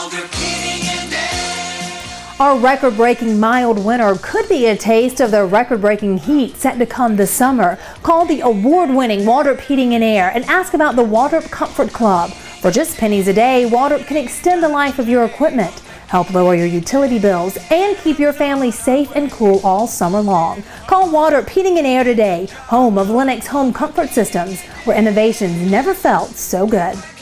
Waldrop Heating and Air. Our record-breaking mild winter could be a taste of the record-breaking heat set to come this summer. Call the award-winning Waldrop Heating and Air and ask about the Waldrop Comfort Club. For just pennies a day, Waldrop can extend the life of your equipment, help lower your utility bills, and keep your family safe and cool all summer long. Call Waldrop Heating and Air today, home of Lennox Home Comfort Systems, where innovations never felt so good.